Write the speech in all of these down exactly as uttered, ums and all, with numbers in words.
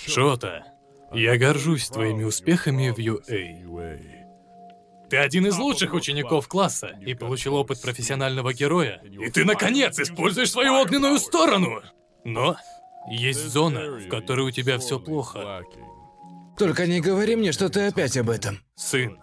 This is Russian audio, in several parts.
Шота, я горжусь твоими успехами в ю эй. Ты один из лучших учеников класса и получил опыт профессионального героя. И ты, наконец, используешь свою огненную сторону! Но есть зона, в которой у тебя все плохо. Только не говори мне, что ты опять об этом. Сын.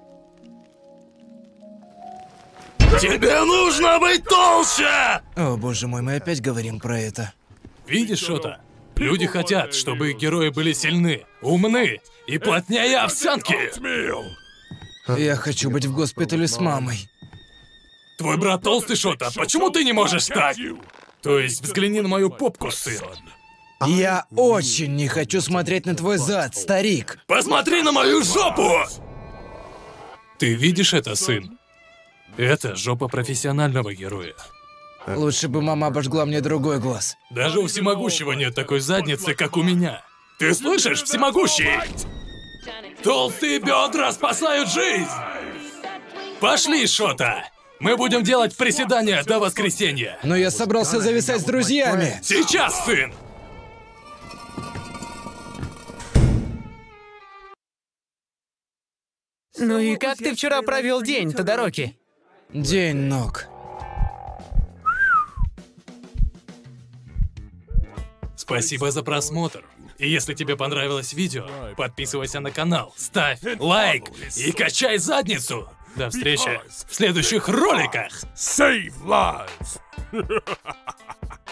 Тебе нужно быть толще! О, боже мой, мы опять говорим про это. Видишь, Шота? Люди хотят, чтобы их герои были сильны, умны и плотнее овсянки. Я хочу быть в госпитале с мамой. Твой брат толстый, Шота, почему ты не можешь так? То есть взгляни на мою попку, сын. Я очень не хочу смотреть на твой зад, старик. Посмотри на мою жопу! Ты видишь это, сын? Это жопа профессионального героя. Лучше бы мама обожгла мне другой глаз. Даже у всемогущего нет такой задницы, как у меня. Ты слышишь, всемогущий? Толстые бедра спасают жизнь! Пошли, Шота! Мы будем делать приседания до воскресенья. Но я собрался зависать с друзьями. Сейчас, сын! Ну и как ты вчера провел день, Тодороки? День ног. Спасибо за просмотр. И если тебе понравилось видео, подписывайся на канал, ставь лайк и качай задницу. До встречи в следующих роликах. Save lives!